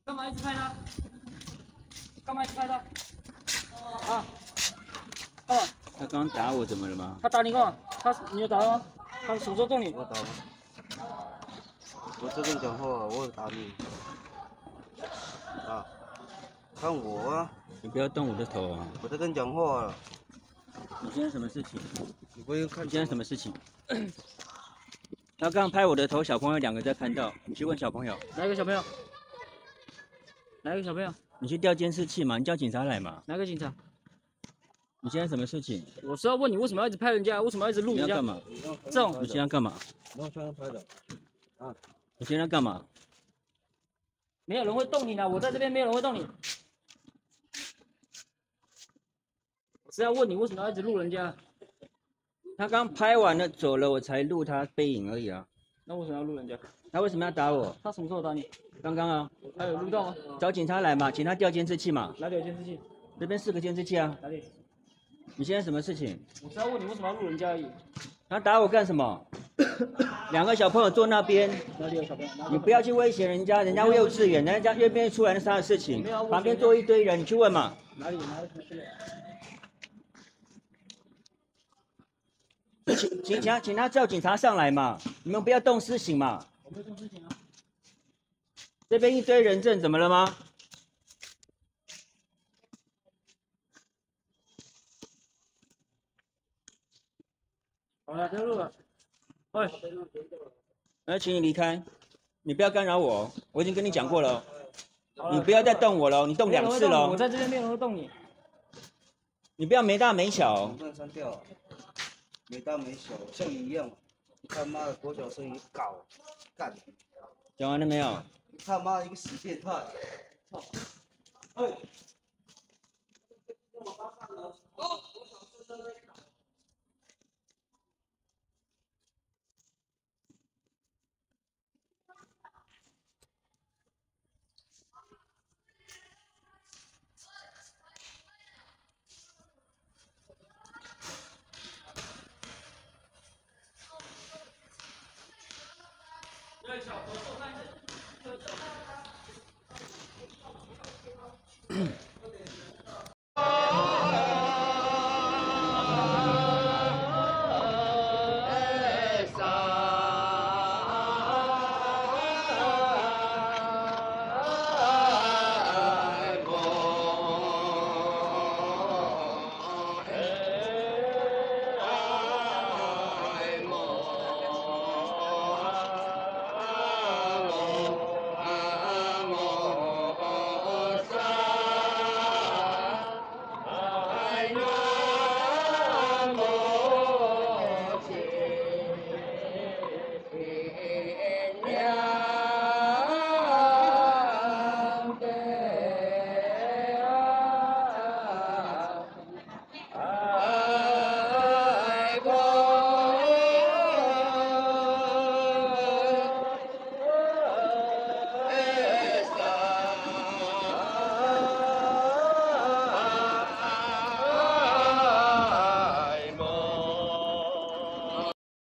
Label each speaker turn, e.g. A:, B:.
A: 干嘛一直拍他？干嘛一直拍他？啊？干嘛？
B: 他刚刚打我，怎么了吗？
A: 他打你干嘛？你有打他吗？他什么时候动你？
C: 我打吗？我这边讲话，我有打你。啊，看我啊！
B: 你不要动我的头啊！
C: 我在跟你讲话了。
B: 你现在什么事情？
C: 你不用看。
B: 你现在什么事情？他刚刚拍我的头，小朋友2个在看到，你去问小朋友。
A: 哪一个小朋友？哪一个小朋友？
B: 你去调监视器嘛，你叫警察来嘛。
A: 哪个警察？
B: 你现在什么事情？
A: 我是要问你为什么要一直拍人家，为什么要一直录人家？
B: 你要干嘛？
A: 这种
B: 你现在干嘛？
C: 我现在拍的。啊，
B: 你现在干嘛？
A: 没有人会动你的，我在这边没有人会动你。我是要问你为什么要一直录人家？
B: 他刚拍完了走了，我才录他背影而已啊。
A: 那为什么要录人家？
B: 他为什么要打我？
A: 他什么时候打你？
B: 刚刚啊，
A: 他有录到吗？
B: 找警察来嘛，请他调监视器嘛。
A: 哪里有监视器？
B: 这边4个监视器啊。
A: 哪里？
B: 你现在什么事情？
A: 我是要问你为什么要录人家而已。
B: 他打我干什么？2个小朋友坐那边，
A: 哪里有小朋友？
B: 你不要去威胁人家，人家幼稚园，人家越变出来的啥事情，旁边坐一堆人，你去问嘛。
A: 哪里什么事？
B: 请他叫警察上来嘛，你们不要动私刑嘛。
A: 我没有做事情啊。
B: 这边一堆人证，怎么了吗？
A: 好了，不要录了。喂，
B: 那请你离开，你不要干扰我，我已经跟你讲过了，
A: 好了
B: 你不要再动我了，你动2次了。
A: 我在这边没有人会动你。
B: 你不要没大没小。
C: 不能删掉，没大没小，像你一样。你他妈的国小生也搞，干！
B: 讲完了没有？
C: 你他妈一个死变态！操！哎。
A: 对，小朋友。